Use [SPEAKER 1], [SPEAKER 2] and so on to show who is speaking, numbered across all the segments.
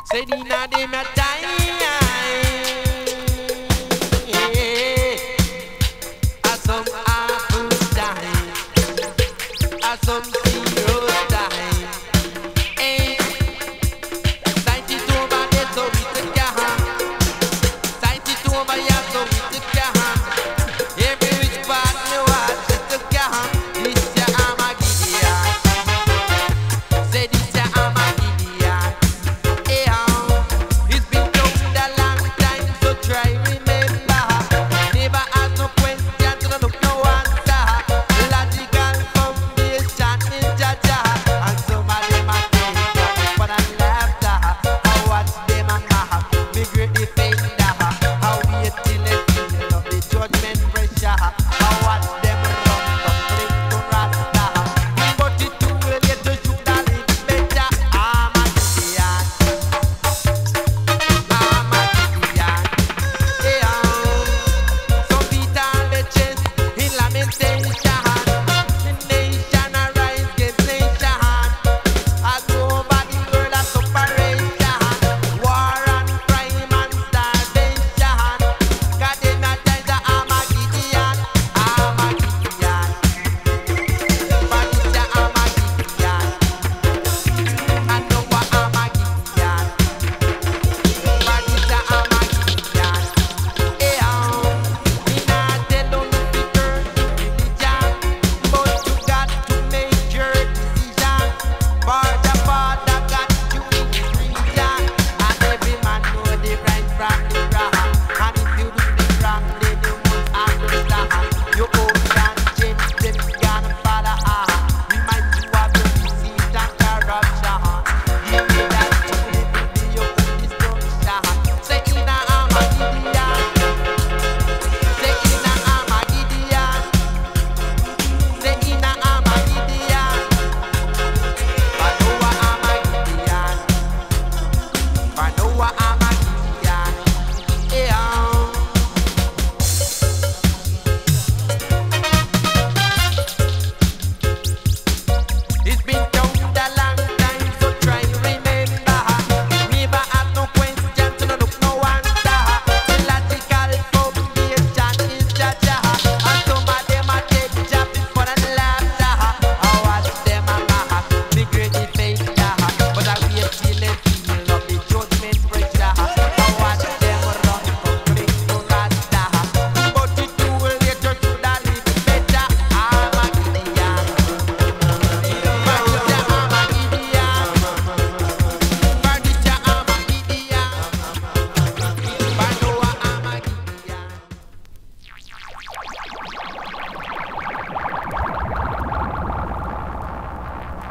[SPEAKER 1] Say Dina de me die. As some apples die, as some zeros die. Hey, sight it over there so we take your hand. Sight it over here so we take your hand. Every which part you watch, we take your hand. This your Armageddon. Say this your Armageddon. Hey, it's been told a long time, so try remember. Never ask no question, so look no answer. Logical foundation in Jaja, and some of them are take for the laughter. I watch them and laugh, me great defender. How wait till they feel of the judgment pressure. I watch them run from fling to rasta, but it too late to shoot a little better. Armageddon, Armageddon. Hey, some beat on the chest in lamentation. The nation arise against nation. I go over the world of separation, war and crime and starvation. God them a time the Armageddon, Armageddon. But it's the Armageddon. I know what Armageddon. But it's the Armageddon. Hey, me not tell you to be turn religion, but you got to make your decision. For the Father got you in His region, and every man know the right from the wrong. And if you do the wrong, then you must understand. Your own conscience, them gonna follow on. Remind you of your deceit and corruption. You know that you live will be your own destruction. Say in a Armageddon. Say in a Armageddon. Say in a Armageddon. I know what Armageddon. I know what Armageddon. Yeah. It's been told a long time, so try remember. Never ask no question, so no look no answer. The logical foundation is Jaja, and some of them a take job for the laughter. I watch them a laugh, me great defender, but I wait till they feel of the judgment pressure. I watch them run from fling to rasta, but it too late to should a live better. Armageddon.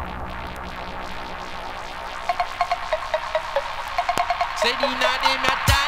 [SPEAKER 1] Say Dina de me